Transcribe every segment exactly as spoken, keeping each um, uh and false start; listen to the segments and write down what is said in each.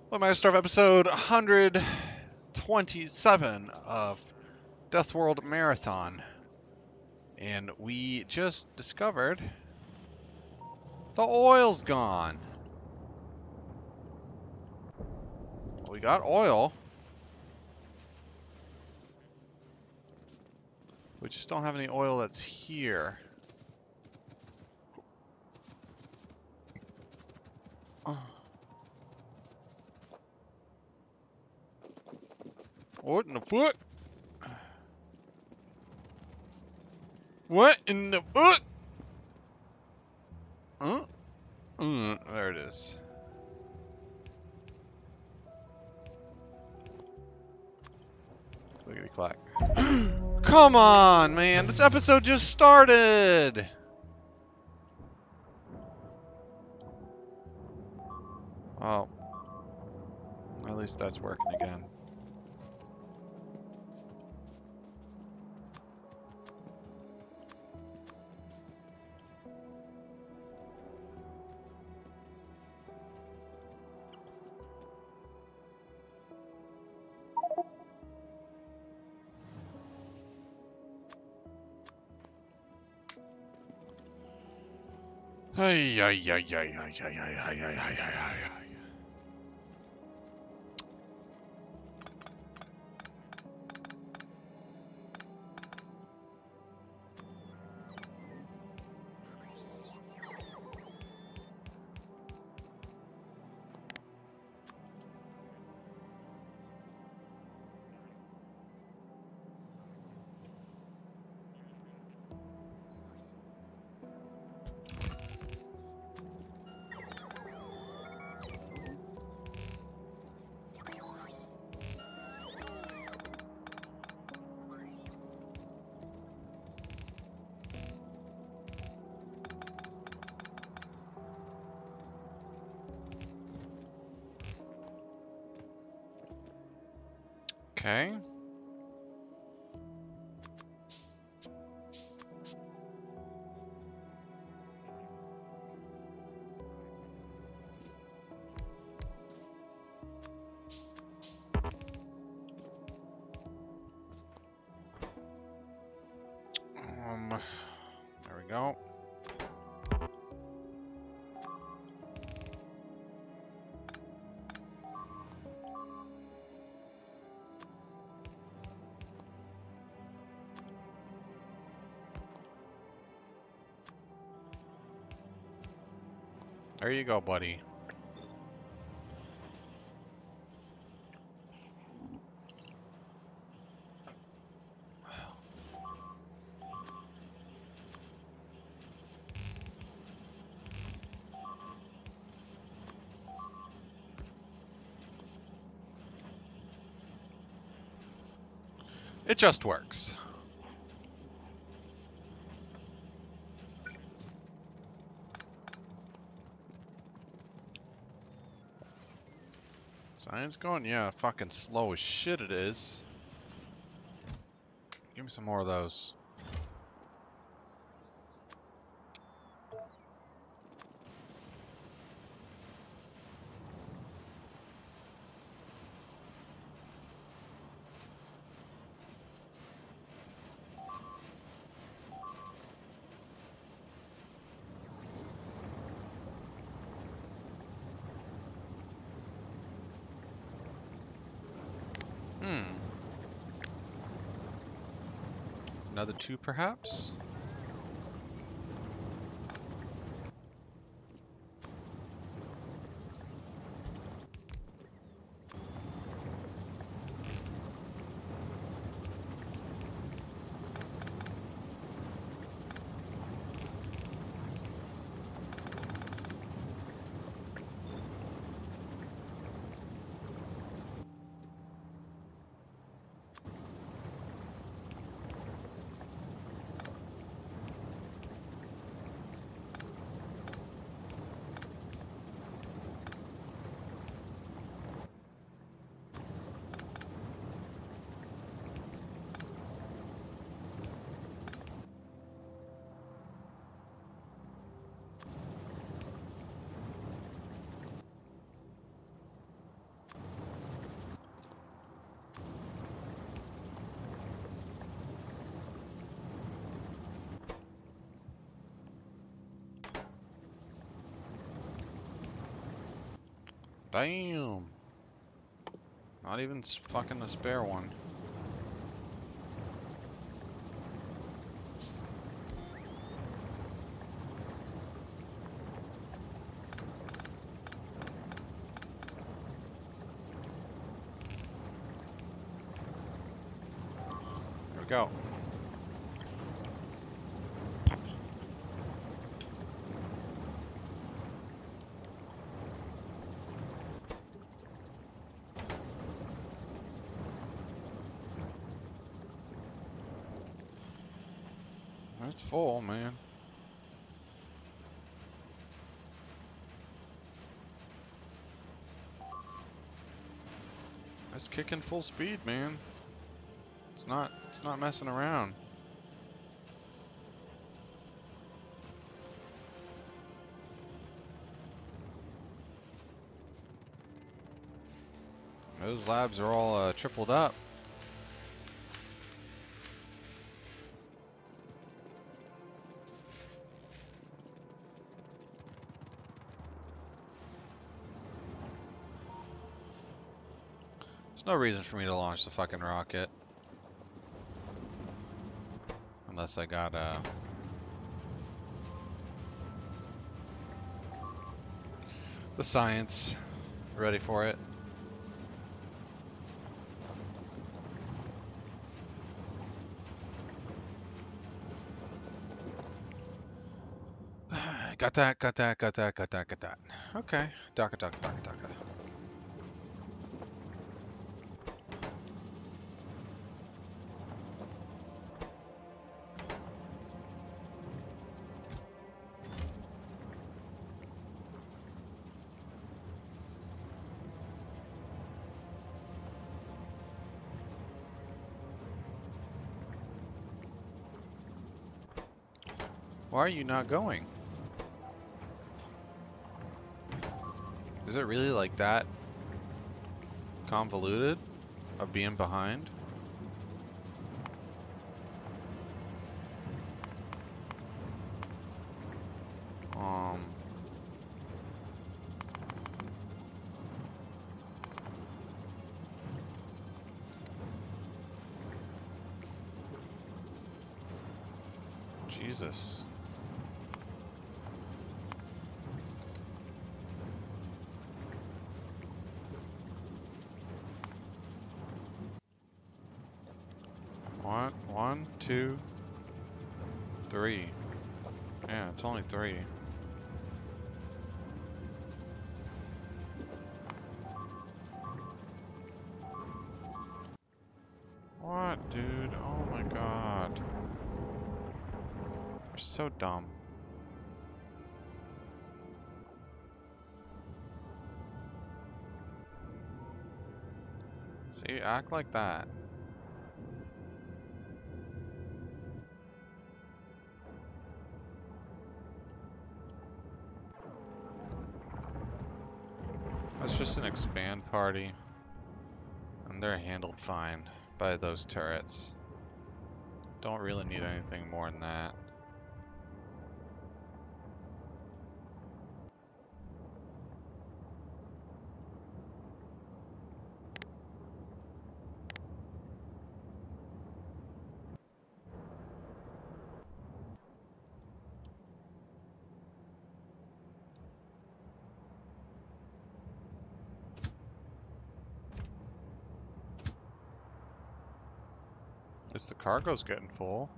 Well, my start of episode one hundred twenty-seven of Death World Marathon. And we just discovered the oil's gone. Well, we got oil. We just don't have any oil that's here. Oh. What in the fuck? What in the fuck? Huh? Mm, there it is. Clickety clack. Come on, man. This episode just started. Oh. At least that's working again. Ay, ay, ay, ay, ay, ay, ay, ay, ay, ay, ay, ay. Okay. Um, there we go. There you go, buddy. It just works. Science going? Yeah, fucking slow as shit it is. Give me some more of those. Hmm. Another two, perhaps? Bam! Not even s- fucking a spare one. Here we go. It's full, man. It's kicking full speed, man. It's not, it's not messing around. Those labs are all uh, tripled up. There's no reason for me to launch the fucking rocket. Unless I got uh the science ready for it. Got that, got that, got that, got that, got that. Okay. Daka, daka, daka, daka. Why are you not going? Is it really like that convoluted of being behind? Um... Jesus. One, one, two, three. Yeah, it's only three. What, dude? Oh my god. You're so dumb. See, act like that. That's just an expand party. And they're handled fine by those turrets. Don't really need anything more than that. At least the cargo's getting full.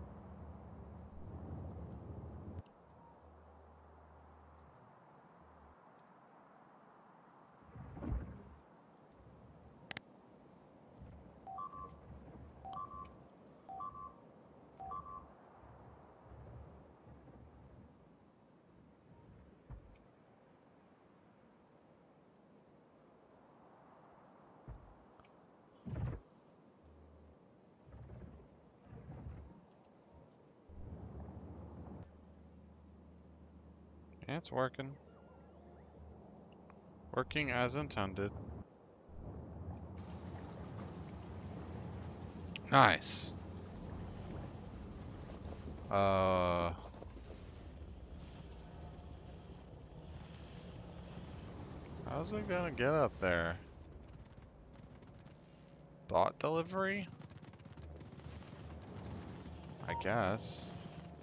Yeah, it's working. Working as intended. Nice. Uh... How's it gonna get up there? Bot delivery? I guess.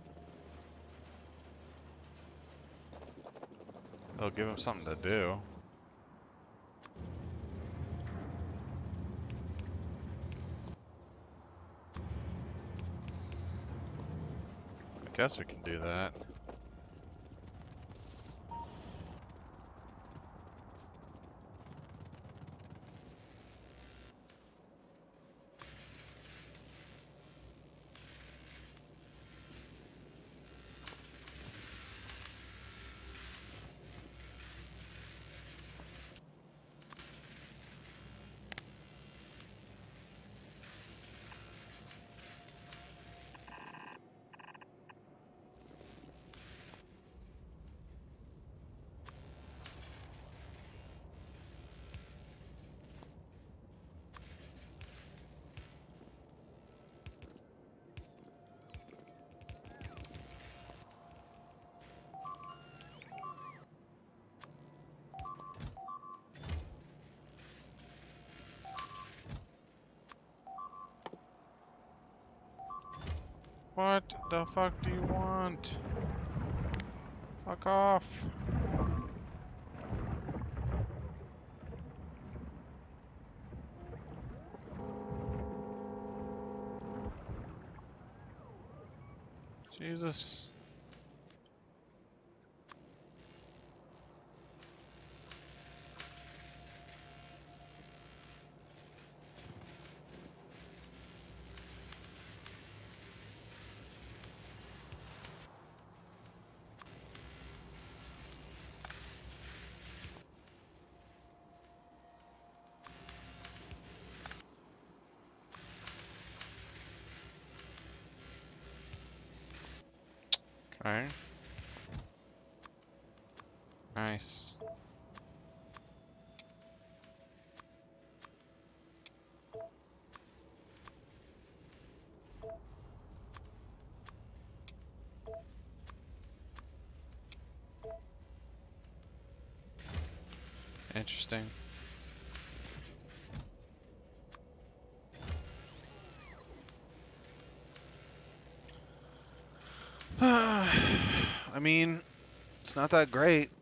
It'll give him something to do. I guess we can do that. What the fuck do you want? Fuck off. Jesus. Okay. Nice. Interesting. I mean, it's not that great.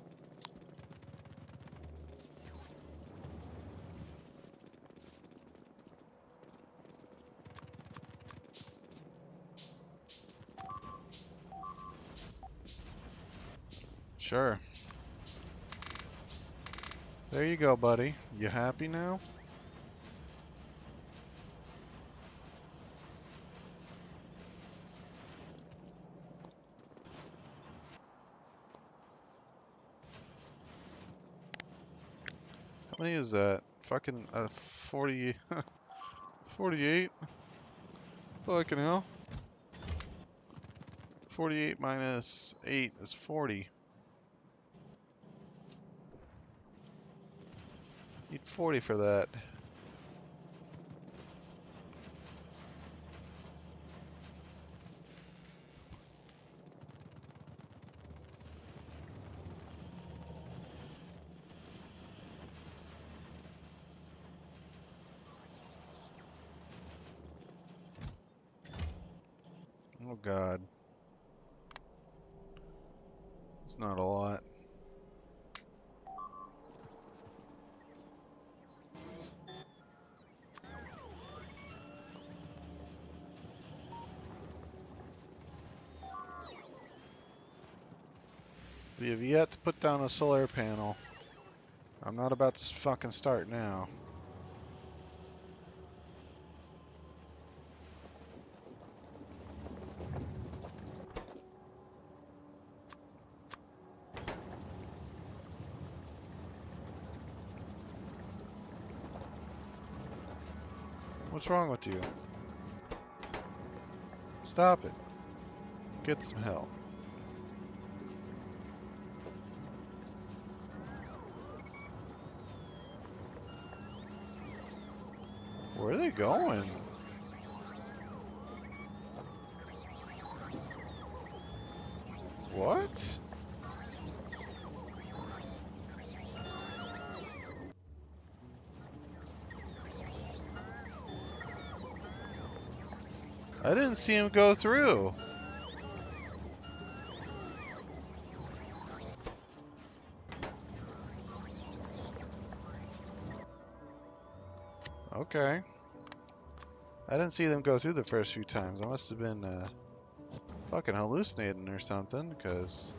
Sure. There you go, buddy. You happy now? How many is that? Fucking uh, forty, forty-eight? Fucking hell. forty-eight minus eight is forty. Need forty for that. Oh god. It's not a lot. We have yet to put down a solar panel. I'm not about to fucking start now. What's wrong with you? Stop it. Get some help. Where are they going? What? I didn't see him go through. Okay. I didn't see them go through the first few times. I must have been uh, fucking hallucinating or something, because...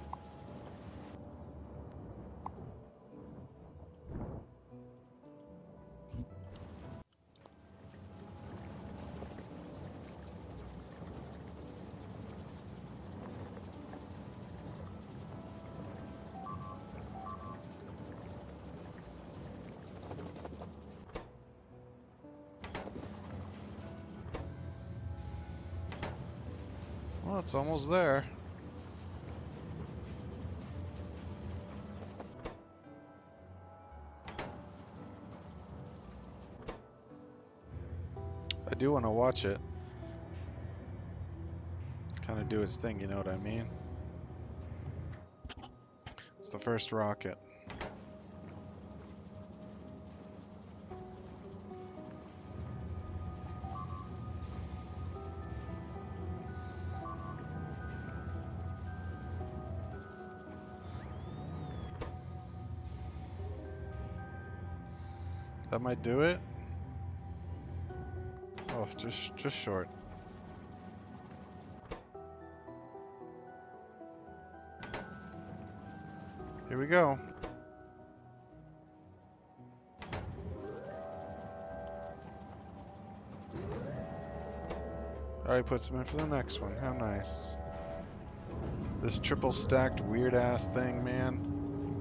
Well, it's almost there. I do want to watch it. Kind of do its thing, you know what I mean? It's the first rocket. That might do it. Oh, just just short. Here we go. Alright, puts him in for the next one. How nice. This triple stacked weird ass thing, man.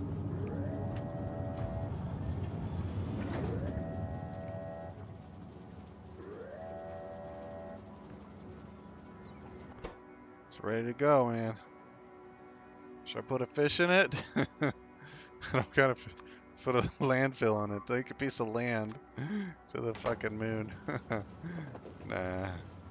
It's ready to go, man. Should I put a fish in it? I don't gotta put a landfill on it. Take a piece of land to the fucking moon. Nah.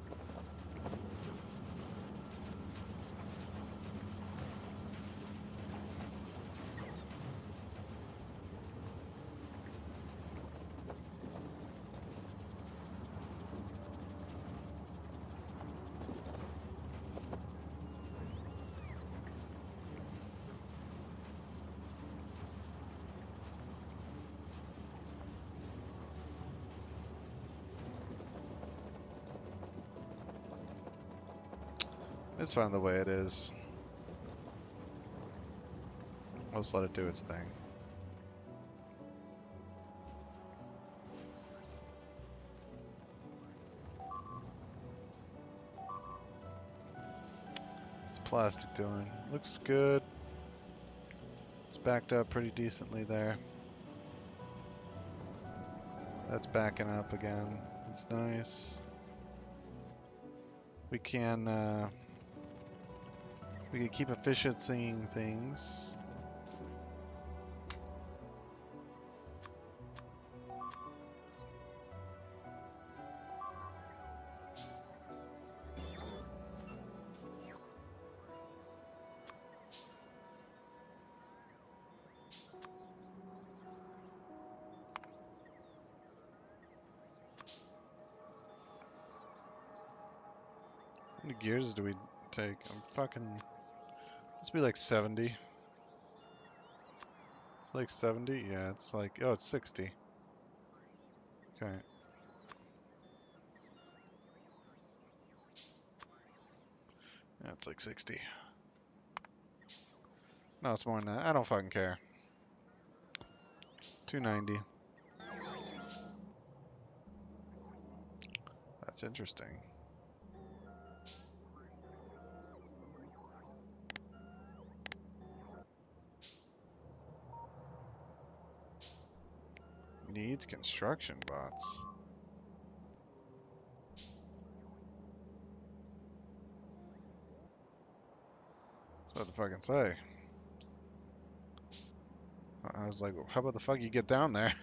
It's fine the way it is. Let's let it do its thing. What's the plastic doing? Looks good. It's backed up pretty decently there. That's backing up again. It's nice. We can uh, we can keep efficiencying things. How many gears do we take? I'm fucking... Must be like seventy. It's like seventy? Yeah, it's like... Oh, it's sixty. Okay. Yeah, it's like sixty. No, it's more than that. I don't fucking care. two ninety. That's interesting. Needs construction bots. That's what the fucking say. I was like, how about the fuck you get down there?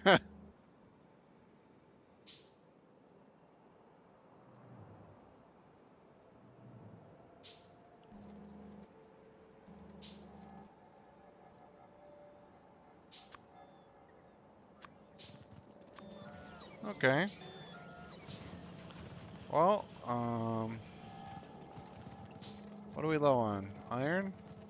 Okay. Well, Um, what are we low on? Iron?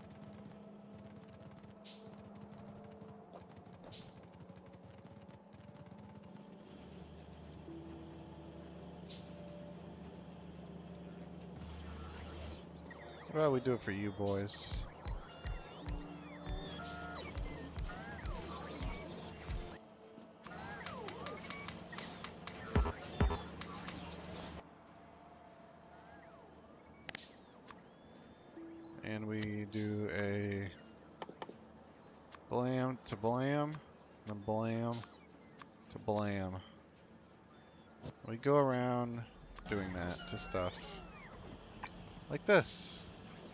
How about we do it for you boys? And we do a blam to blam, and a blam to blam. We go around doing that to stuff. Like this.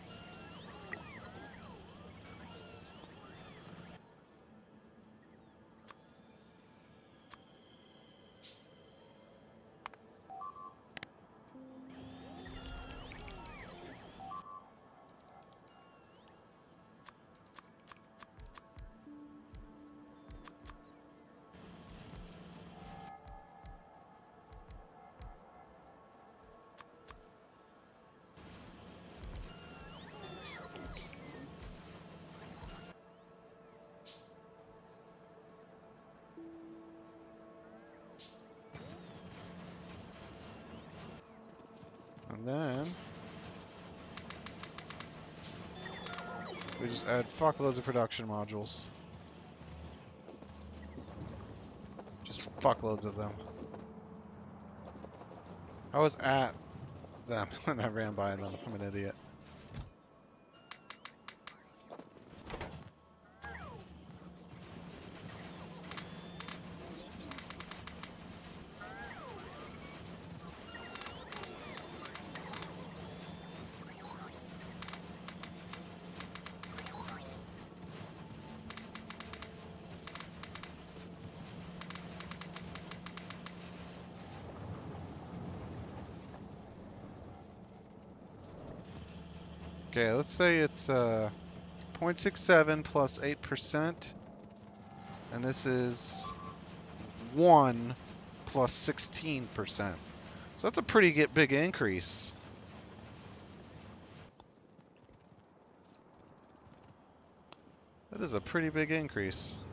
And then we just add fuckloads of production modules. Just fuckloads of them. I was at them when I ran by them. I'm an idiot. Okay, let's say it's uh, zero point six seven plus eight percent, and this is one plus sixteen percent. So that's a pretty get big increase. That is a pretty big increase.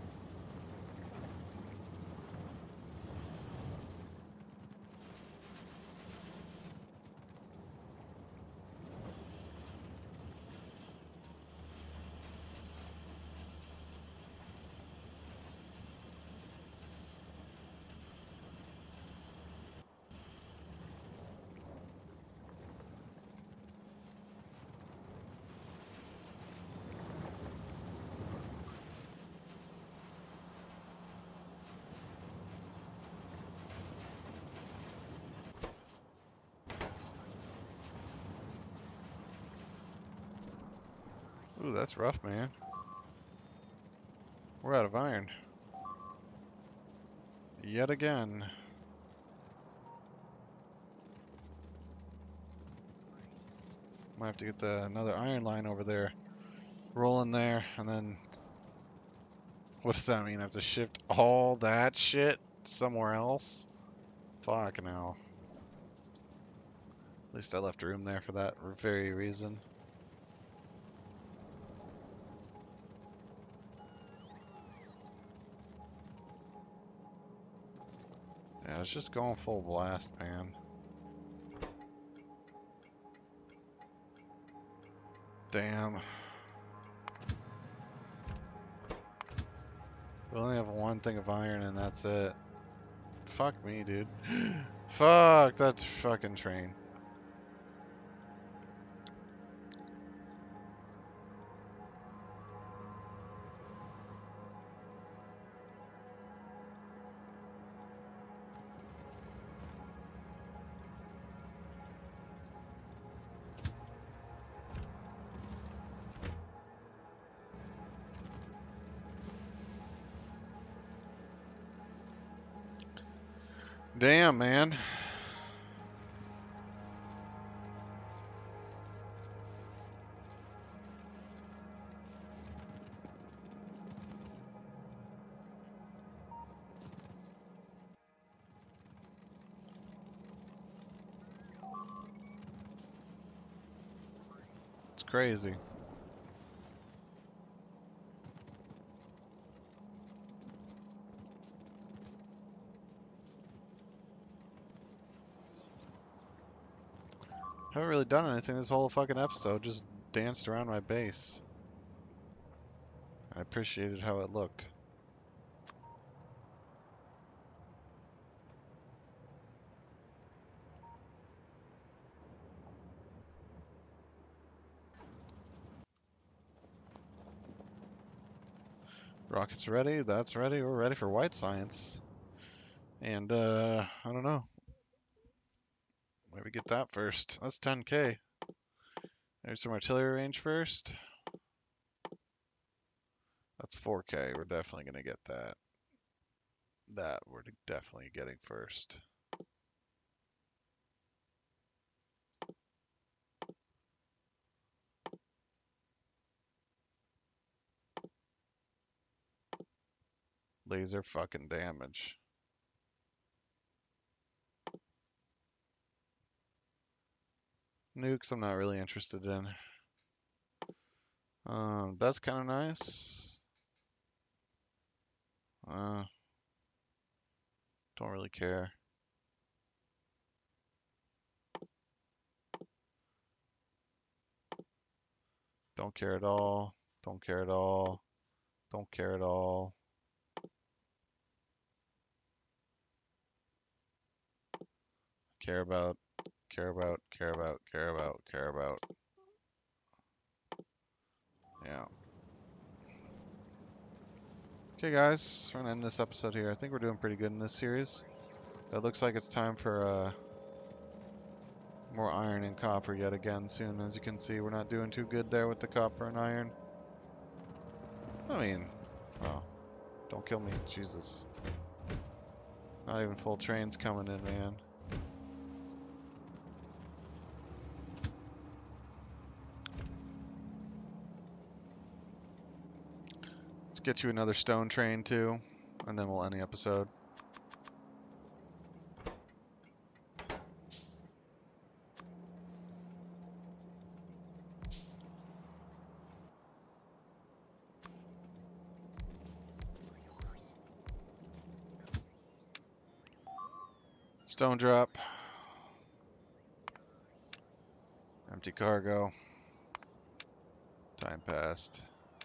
Ooh, that's rough, man. We're out of iron. Yet again. Might have to get the another iron line over there. Rolling there, and then... What does that mean? I have to shift all that shit somewhere else? Fucking hell. At least I left room there for that very reason. Yeah, it's just going full blast, man. Damn. We only have one thing of iron and that's it. Fuck me, dude. Fuck that fucking train. Damn, man. crazy. Haven't really done anything this whole fucking episode, just danced around my base. I appreciated how it looked. Rockets ready, that's ready, we're ready for white science. And, uh, I don't know. Maybe get that first. That's ten K. There's some artillery range first. That's four K. We're definitely going to get that. That we're definitely getting first. Laser fucking damage. Nukes I'm not really interested in. Um, that's kind of nice. Uh, don't really care. Don't care at all. Don't care at all. Don't care at all. Care about, care about, care about, care about, care about. Yeah. Okay, guys, we're gonna end this episode here. I think we're doing pretty good in this series. It looks like it's time for uh, more iron and copper yet again soon. As you can see, we're not doing too good there with the copper and iron. I mean, oh, don't kill me, Jesus. Not even full trains coming in, man. Let's get you another stone train too, and then we'll end the episode. Stone drop. Empty cargo. Time passed.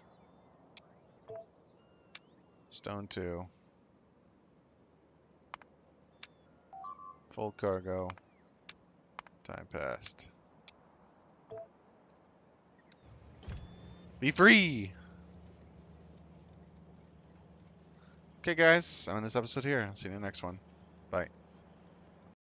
Stone two. Full cargo. Time passed. Be free! Okay, guys, I'm in this episode here. I'll see you in the next one. Bye.